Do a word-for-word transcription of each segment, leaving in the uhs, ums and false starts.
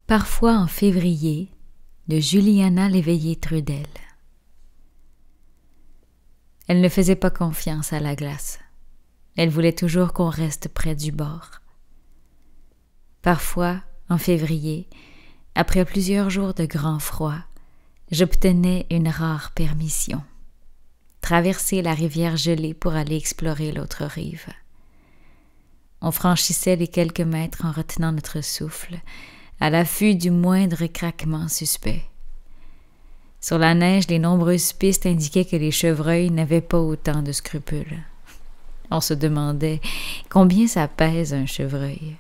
Parfois en février, de Juliana Léveillé-Trudel. Elle ne faisait pas confiance à la glace. Elle voulait toujours qu'on reste près du bord. Parfois, en février, après plusieurs jours de grand froid, j'obtenais une rare permission. Traverser la rivière gelée pour aller explorer l'autre rive. On franchissait les quelques mètres en retenant notre souffle, à l'affût du moindre craquement suspect. Sur la neige, les nombreuses pistes indiquaient que les chevreuils n'avaient pas autant de scrupules. On se demandait combien ça pèse un chevreuil.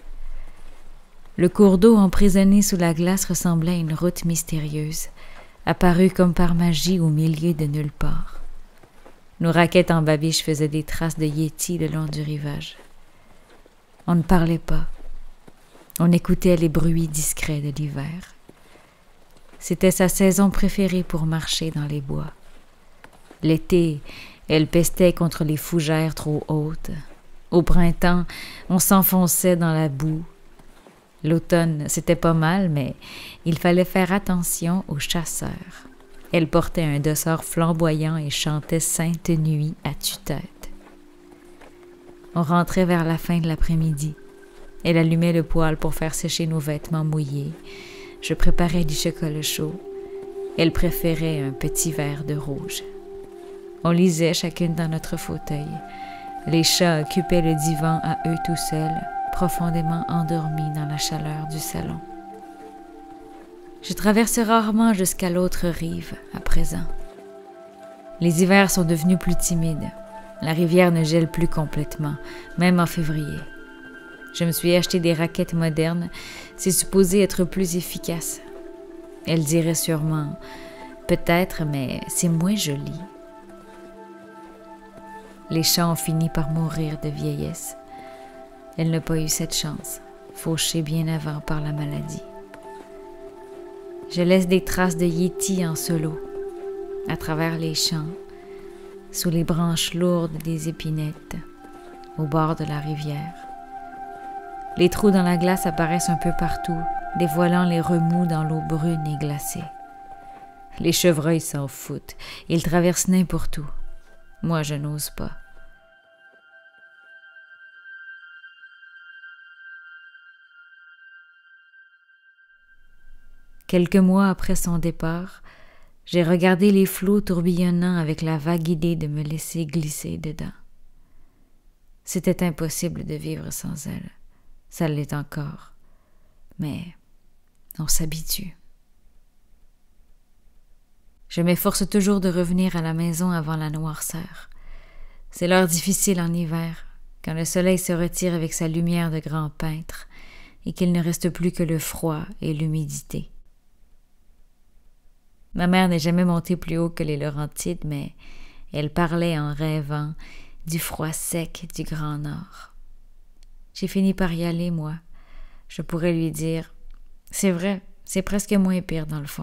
Le cours d'eau emprisonné sous la glace ressemblait à une route mystérieuse, apparue comme par magie au milieu de nulle part. Nos raquettes en babiche faisaient des traces de yétis le long du rivage. On ne parlait pas. On écoutait les bruits discrets de l'hiver. C'était sa saison préférée pour marcher dans les bois. L'été, elle pestait contre les fougères trop hautes. Au printemps, on s'enfonçait dans la boue. L'automne, c'était pas mal, mais il fallait faire attention aux chasseurs. Elle portait un dossard flamboyant et chantait Sainte Nuit à tue-tête. On rentrait vers la fin de l'après-midi. Elle allumait le poêle pour faire sécher nos vêtements mouillés. Je préparais du chocolat chaud. Elle préférait un petit verre de rouge. On lisait chacune dans notre fauteuil. Les chats occupaient le divan à eux tout seuls, profondément endormis dans la chaleur du salon. Je traverse rarement jusqu'à l'autre rive, à présent. Les hivers sont devenus plus timides. La rivière ne gèle plus complètement, même en février. Je me suis acheté des raquettes modernes, c'est supposé être plus efficace. Elle dirait sûrement, peut-être, mais c'est moins joli. Les chats ont fini par mourir de vieillesse. Elle n'a pas eu cette chance, fauchée bien avant par la maladie. Je laisse des traces de yétis en solo, à travers les champs, sous les branches lourdes des épinettes, au bord de la rivière. Les trous dans la glace apparaissent un peu partout, dévoilant les remous dans l'eau brune et glacée. Les chevreuils s'en foutent, ils traversent n'importe où. Moi, je n'ose pas. Quelques mois après son départ, j'ai regardé les flots tourbillonnant avec la vague idée de me laisser glisser dedans. C'était impossible de vivre sans elle. Ça l'est encore. Mais on s'habitue. Je m'efforce toujours de revenir à la maison avant la noirceur. C'est l'heure difficile en hiver, quand le soleil se retire avec sa lumière de grand peintre et qu'il ne reste plus que le froid et l'humidité. Ma mère n'est jamais montée plus haut que les Laurentides, mais elle parlait en rêvant du froid sec du Grand Nord. J'ai fini par y aller, moi. Je pourrais lui dire « C'est vrai, c'est presque moins pire dans le fond. »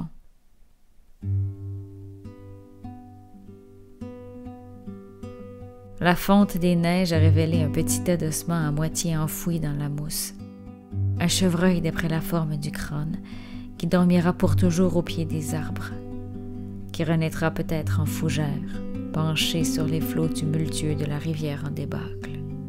La fonte des neiges a révélé un petit tas d'ossements à moitié enfouis dans la mousse. Un chevreuil d'après la forme du crâne, qui dormira pour toujours au pied des arbres, qui renaîtra peut-être en fougère, penché sur les flots tumultueux de la rivière en débâcle.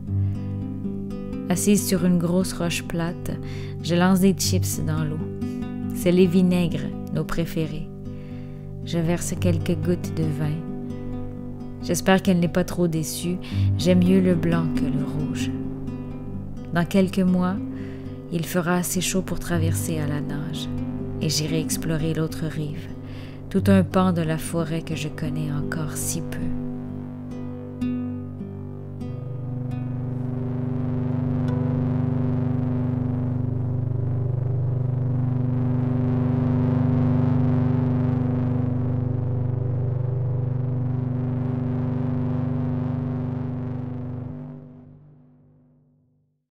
Assise sur une grosse roche plate, je lance des chips dans l'eau. C'est les vinaigres, nos préférés. Je verse quelques gouttes de vin. J'espère qu'elle n'est pas trop déçue. J'aime mieux le blanc que le rouge. Dans quelques mois, il fera assez chaud pour traverser à la nage, et j'irai explorer l'autre rive, tout un pan de la forêt que je connais encore si peu.